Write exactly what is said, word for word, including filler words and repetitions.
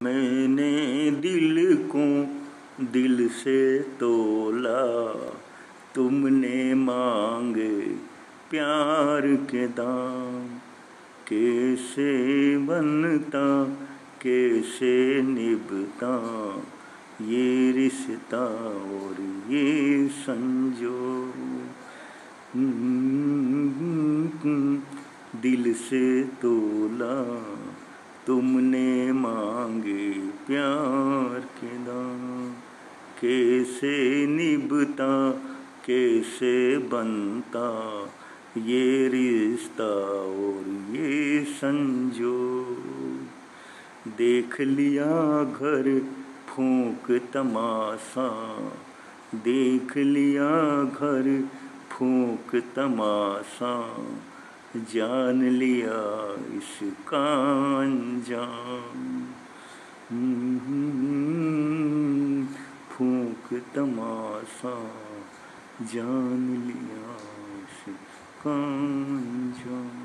मैंने दिल को दिल से तोला, तुमने मांगे प्यार के दाम। कैसे बनता कैसे निभता ये रिश्ता और ये संजोग। दिल से तोला, तुमने मांगे प्यार के दाम। कैसे निभता कैसे बनता ये रिश्ता और ये संजोग। देख लिया घर फूंक तमाशा, देख लिया घर फूंक तमाशा, जान लिया इसका अंजाम। फूंक तमाशा, जान लिया इसका अंजाम।